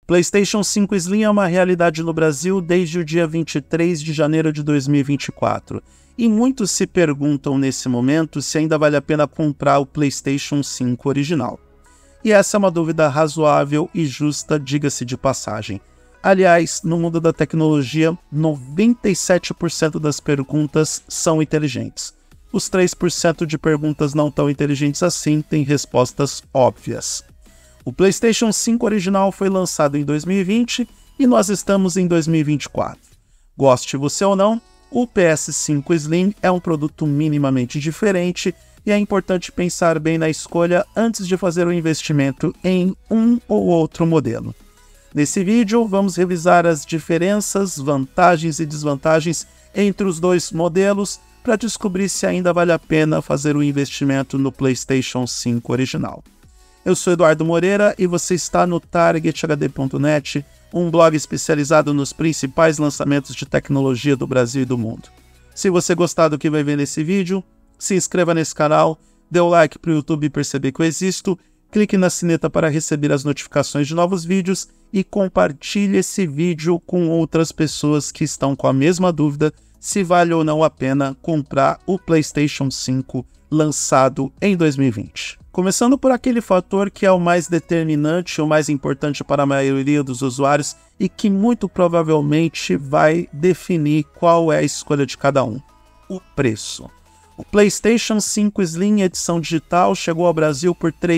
PlayStation 5 Slim é uma realidade no Brasil desde o dia 23 de janeiro de 2024. E muitos se perguntam nesse momento se ainda vale a pena comprar o PlayStation 5 original. E essa é uma dúvida razoável e justa, diga-se de passagem. Aliás, no mundo da tecnologia, 97% das perguntas são inteligentes. Os 3% de perguntas não tão inteligentes assim têm respostas óbvias. O PlayStation 5 original foi lançado em 2020 e nós estamos em 2024. Goste você ou não, o PS5 Slim é um produto minimamente diferente e é importante pensar bem na escolha antes de fazer o investimento em um ou outro modelo. Nesse vídeo, vamos revisar as diferenças, vantagens e desvantagens entre os dois modelos para descobrir se ainda vale a pena fazer o investimento no PlayStation 5 original. Eu sou Eduardo Moreira e você está no TargetHD.net, um blog especializado nos principais lançamentos de tecnologia do Brasil e do mundo. Se você gostar do que vai ver nesse vídeo, se inscreva nesse canal, dê o like para o YouTube perceber que eu existo, clique na sineta para receber as notificações de novos vídeos e compartilhe esse vídeo com outras pessoas que estão com a mesma dúvida se vale ou não a pena comprar o PlayStation 5 lançado em 2020. Começando por aquele fator que é o mais determinante, o mais importante para a maioria dos usuários e que muito provavelmente vai definir qual é a escolha de cada um: o preço. O PlayStation 5 Slim edição digital chegou ao Brasil por R$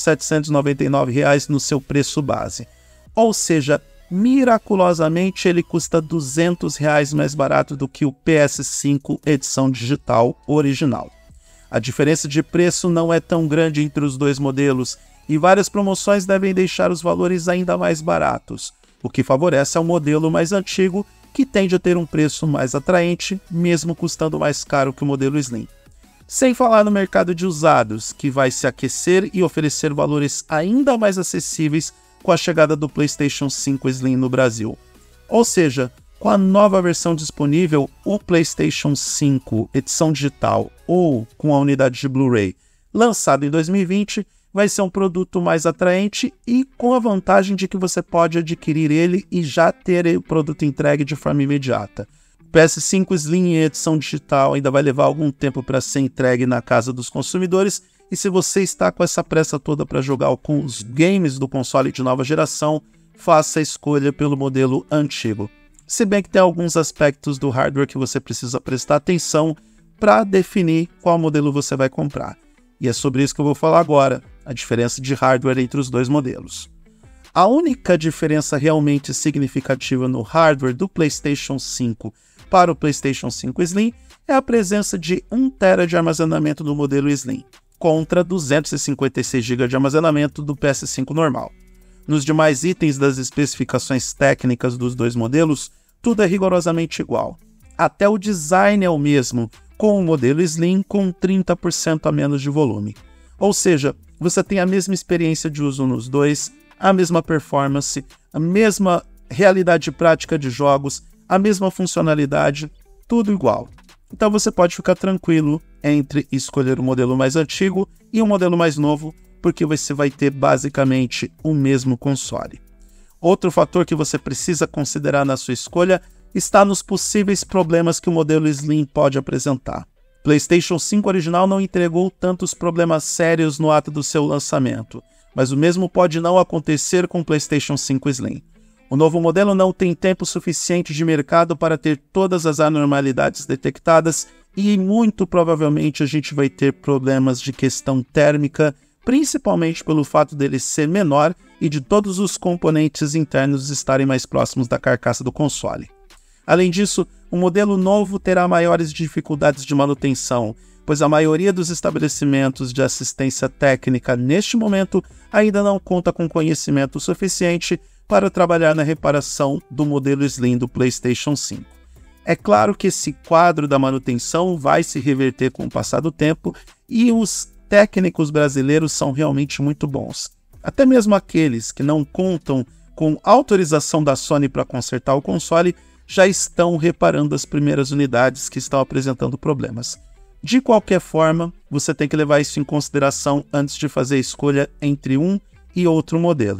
3.799 no seu preço base. Ou seja, miraculosamente ele custa R$ 200 mais barato do que o PS5 edição digital original. A diferença de preço não é tão grande entre os dois modelos e várias promoções devem deixar os valores ainda mais baratos, o que favorece ao modelo mais antigo, que tende a ter um preço mais atraente, mesmo custando mais caro que o modelo Slim. Sem falar no mercado de usados, que vai se aquecer e oferecer valores ainda mais acessíveis com a chegada do PlayStation 5 Slim no Brasil. Ou seja, com a nova versão disponível, o PlayStation 5 edição digital ou com a unidade de Blu-ray lançado em 2020, vai ser um produto mais atraente e com a vantagem de que você pode adquirir ele e já ter o produto entregue de forma imediata. O PS5 Slim em edição digital ainda vai levar algum tempo para ser entregue na casa dos consumidores, e se você está com essa pressa toda para jogar com os games do console de nova geração, faça a escolha pelo modelo antigo. Se bem que tem alguns aspectos do hardware que você precisa prestar atenção para definir qual modelo você vai comprar. E é sobre isso que eu vou falar agora, a diferença de hardware entre os dois modelos. A única diferença realmente significativa no hardware do PlayStation 5 para o PlayStation 5 Slim é a presença de 1 TB de armazenamento no modelo Slim, contra 256 GB de armazenamento do PS5 normal. Nos demais itens das especificações técnicas dos dois modelos, tudo é rigorosamente igual. Até o design é o mesmo, com o modelo Slim com 30% a menos de volume. Ou seja, você tem a mesma experiência de uso nos dois, a mesma performance, a mesma realidade prática de jogos, a mesma funcionalidade, tudo igual. Então você pode ficar tranquilo entre escolher o modelo mais antigo e o modelo mais novo, porque você vai ter basicamente o mesmo console. Outro fator que você precisa considerar na sua escolha está nos possíveis problemas que o modelo Slim pode apresentar. PlayStation 5 original não entregou tantos problemas sérios no ato do seu lançamento, mas o mesmo pode não acontecer com o PlayStation 5 Slim. O novo modelo não tem tempo suficiente de mercado para ter todas as anormalidades detectadas e muito provavelmente a gente vai ter problemas de questão térmica, principalmente pelo fato dele ser menor e de todos os componentes internos estarem mais próximos da carcaça do console. Além disso, o modelo novo terá maiores dificuldades de manutenção, pois a maioria dos estabelecimentos de assistência técnica neste momento ainda não conta com conhecimento suficiente para trabalhar na reparação do modelo Slim do PlayStation 5. É claro que esse quadro da manutenção vai se reverter com o passar do tempo e os técnicos brasileiros são realmente muito bons. Até mesmo aqueles que não contam com autorização da Sony para consertar o console já estão reparando as primeiras unidades que estão apresentando problemas. De qualquer forma, você tem que levar isso em consideração antes de fazer a escolha entre um e outro modelo.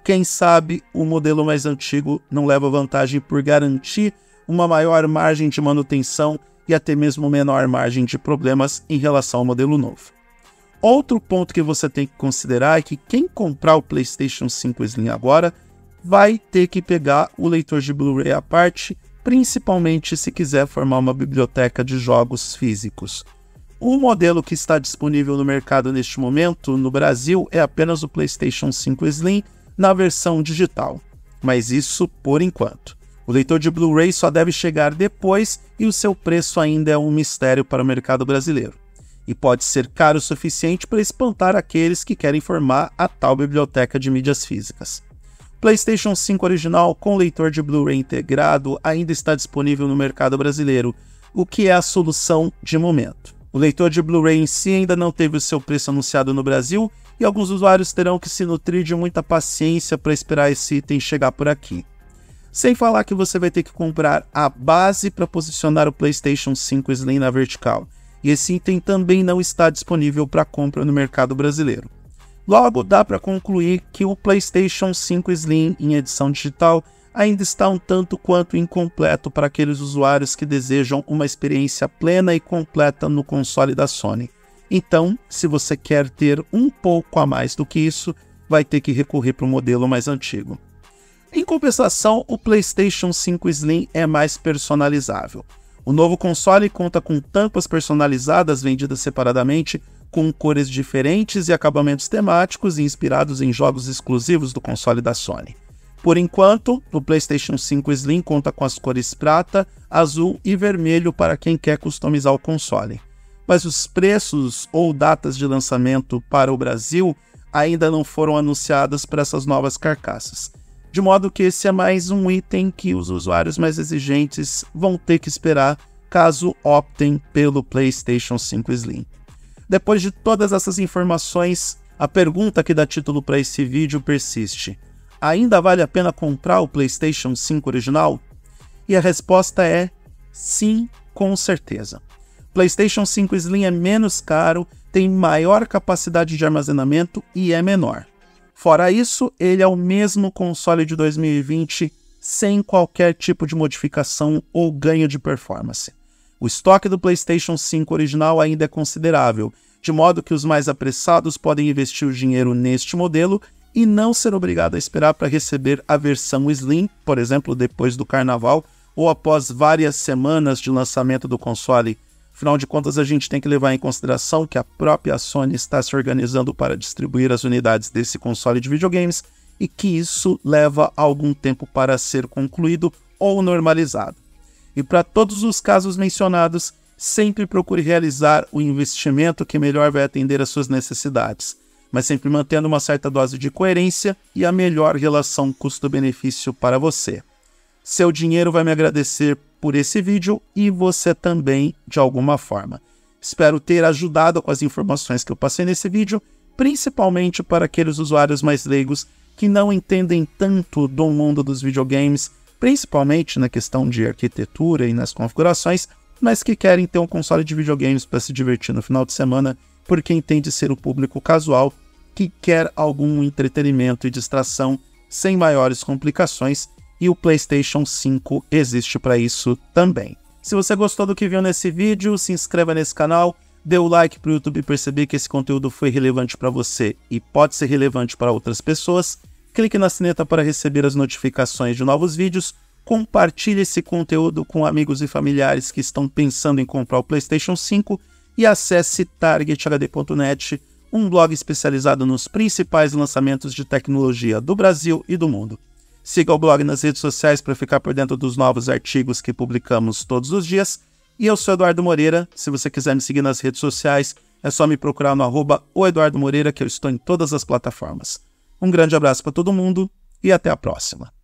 Quem sabe o modelo mais antigo não leva vantagem por garantir uma maior margem de manutenção e até mesmo menor margem de problemas em relação ao modelo novo. Outro ponto que você tem que considerar é que quem comprar o PlayStation 5 Slim agora vai ter que pegar o leitor de Blu-ray à parte, principalmente se quiser formar uma biblioteca de jogos físicos. O modelo que está disponível no mercado neste momento, no Brasil, é apenas o PlayStation 5 Slim na versão digital, mas isso por enquanto. O leitor de Blu-ray só deve chegar depois e o seu preço ainda é um mistério para o mercado brasileiro. E pode ser caro o suficiente para espantar aqueles que querem formar a tal biblioteca de mídias físicas. PlayStation 5 original com leitor de Blu-ray integrado ainda está disponível no mercado brasileiro, o que é a solução de momento. O leitor de Blu-ray em si ainda não teve o seu preço anunciado no Brasil e alguns usuários terão que se nutrir de muita paciência para esperar esse item chegar por aqui. Sem falar que você vai ter que comprar a base para posicionar o PlayStation 5 Slim na vertical, e esse item também não está disponível para compra no mercado brasileiro. Logo, dá para concluir que o PlayStation 5 Slim em edição digital ainda está um tanto quanto incompleto para aqueles usuários que desejam uma experiência plena e completa no console da Sony. Então, se você quer ter um pouco a mais do que isso, vai ter que recorrer para o modelo mais antigo. Em compensação, o PlayStation 5 Slim é mais personalizável. O novo console conta com tampas personalizadas vendidas separadamente, com cores diferentes e acabamentos temáticos inspirados em jogos exclusivos do console da Sony. Por enquanto, o PlayStation 5 Slim conta com as cores prata, azul e vermelho para quem quer customizar o console. Mas os preços ou datas de lançamento para o Brasil ainda não foram anunciadas para essas novas carcaças. De modo que esse é mais um item que os usuários mais exigentes vão ter que esperar caso optem pelo PlayStation 5 Slim. Depois de todas essas informações, a pergunta que dá título para esse vídeo persiste. Ainda vale a pena comprar o PlayStation 5 original? E a resposta é sim, com certeza. PlayStation 5 Slim é menos caro, tem maior capacidade de armazenamento e é menor. Fora isso, ele é o mesmo console de 2020, sem qualquer tipo de modificação ou ganho de performance. O estoque do PlayStation 5 original ainda é considerável, de modo que os mais apressados podem investir o dinheiro neste modelo e não ser obrigado a esperar para receber a versão Slim, por exemplo, depois do Carnaval ou após várias semanas de lançamento do console. Afinal de contas, a gente tem que levar em consideração que a própria Sony está se organizando para distribuir as unidades desse console de videogames e que isso leva algum tempo para ser concluído ou normalizado. E para todos os casos mencionados, sempre procure realizar o investimento que melhor vai atender às suas necessidades, mas sempre mantendo uma certa dose de coerência e a melhor relação custo-benefício para você. Seu dinheiro vai me agradecer por esse vídeo e você também, de alguma forma. Espero ter ajudado com as informações que eu passei nesse vídeo, principalmente para aqueles usuários mais leigos que não entendem tanto do mundo dos videogames, principalmente na questão de arquitetura e nas configurações, mas que querem ter um console de videogames para se divertir no final de semana, porque entende ser o público casual que quer algum entretenimento e distração sem maiores complicações, e o PlayStation 5 existe para isso também. Se você gostou do que viu nesse vídeo, se inscreva nesse canal, dê o like para o YouTube perceber que esse conteúdo foi relevante para você e pode ser relevante para outras pessoas, clique na sineta para receber as notificações de novos vídeos, compartilhe esse conteúdo com amigos e familiares que estão pensando em comprar o PlayStation 5 e acesse targethd.net, um blog especializado nos principais lançamentos de tecnologia do Brasil e do mundo. Siga o blog nas redes sociais para ficar por dentro dos novos artigos que publicamos todos os dias. E eu sou Eduardo Moreira. Se você quiser me seguir nas redes sociais, é só me procurar no @oeduardomoreira, que eu estou em todas as plataformas. Um grande abraço para todo mundo e até a próxima.